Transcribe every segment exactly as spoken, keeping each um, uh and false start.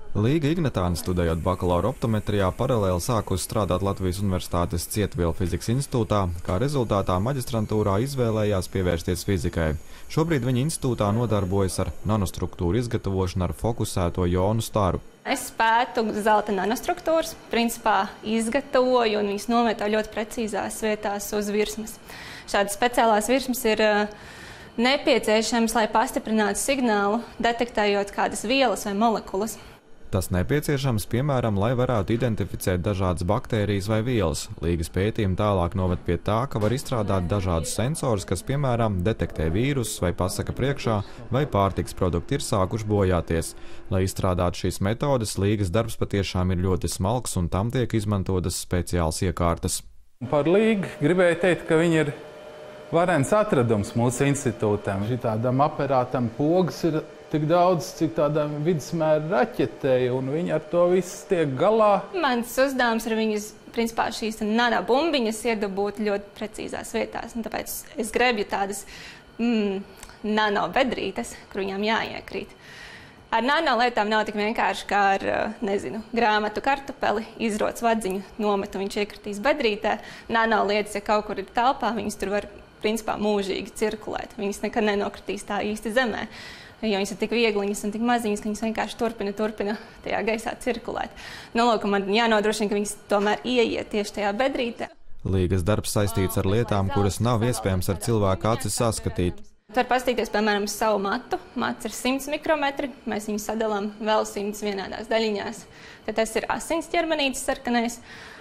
Līga Ignatāne, studējot bakalaura optometrijā, paralēli sākusi strādāt Latvijas Universitātes Cietvielu fizikas institūtā, kā rezultātā maģistrantūrā izvēlējās pievērsties fizikai. Šobrīd viņa institūtā nodarbojas ar nanostruktūru izgatavošanu ar fokusēto jonu staru. Es pētu zelta nanostruktūras, principā izgatavoju un viņas nometu ļoti precīzās vietās uz virsmas. Šādas speciālās virsmas ir nepieciešams, lai pastiprinātu signālu, detektējot kādas vielas vai molekulas. Tas nepieciešams, piemēram, lai varētu identificēt dažādas baktērijas vai vielas. Līgas pētījumi tālāk noved pie tā, ka var izstrādāt dažādus sensorus, kas, piemēram, detektē vīrusus vai pasaka priekšā, vai pārtikas produkti ir sākuši bojāties. Lai izstrādātu šīs metodes, Līgas darbs patiešām ir ļoti smalks un tam tiek izmantotas speciāls iekārtas. Par Līgu gribēju teikt, ka viņi ir varens atradums mūsu institūtām. Šitādam aparātam pogas ir tik daudz, cik tādām vidusmēra raķetei, un viņi ar to viss tiek galā. Mans uzdevums ir viņas, principā, šīs nanobumbiņas iedabūt ļoti precīzās vietās, un tāpēc es grebu tādas mm, nanobedrītes, kur viņām jāiekrīt. Ar nano lietām nav tik vienkārši kā ar, nezinu, grāmatu kartupeli, izroc vadziņu, nometu, viņš iekritīs bedrītē. Nano lietas, ja kaut kur ir telpā, viņas tur var, principā, mūžīgi cirkulēt. Viņas nekad nenokritīs tā īsti zemē. Jo viņas ir tik viegliņas un tik maziņas, ka viņas vienkārši turpina, turpina tajā gaisā cirkulēt. Nu, lūk, man jānodrošina, ka viņas tomēr ieiet tieši tajā bedrītē. Līgas darbs saistīts ar lietām, kuras nav iespējams ar cilvēku aci saskatīt. Var paskatīties, piemēram, uz savu matu. Mats ir simts mikrometri, mēs viņu sadalām vēl simts vienādās daļiņās. Tad tas ir asins ķermenītis sarkanais.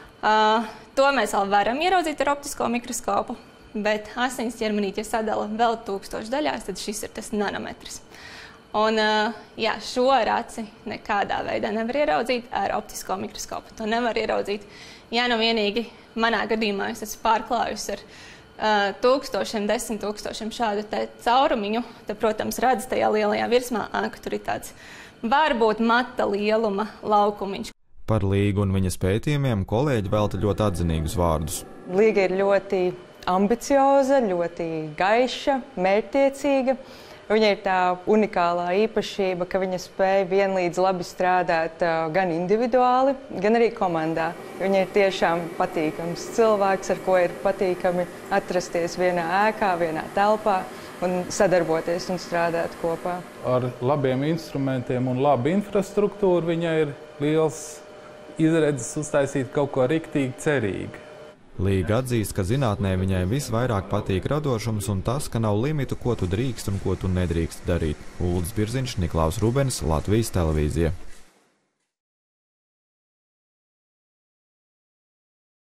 Uh, to mēs vēl varam ieraudzīt ar optisko mikroskopu. Bet asins ķermenīti, ja sadala vēl tūkstoši daļās, tad šis ir tas nanometrs. Un jā, šo ar aci nekādā veidā nevar ieraudzīt ar optisko mikroskopu. To nevar ieraudzīt. Ja nu vienīgi manā gadījumā es esmu pārklājusi ar uh, tūkstošiem, desmit tūkstošiem šādu te caurumiņu, tad, protams, redz tajā lielajā virsmā, ka tur ir tāds varbūt mata lieluma laukumiņš. Par Līgu un viņas pētījumiem kolēģi velta ļoti atzinīgus vārdus. Līga ir ļoti ambicioza, ļoti gaiša, mērķtiecīga. Viņa ir tā unikālā īpašība, ka viņa spēj vienlīdz labi strādāt gan individuāli, gan arī komandā. Viņa ir tiešām patīkams cilvēks, ar ko ir patīkami atrasties vienā ēkā, vienā telpā un sadarboties un strādāt kopā. Ar labiem instrumentiem un labu infrastruktūru viņai ir liels izredzes uztaisīt kaut ko riktīgi cerīgi. Līga atzīst, ka zinātnē viņai visvairāk patīk radošums un tas, ka nav limitu, ko tu drīkst un ko tu nedrīkst darīt. Uldis Birziņš, Niklaus Rubens, Latvijas televīzija.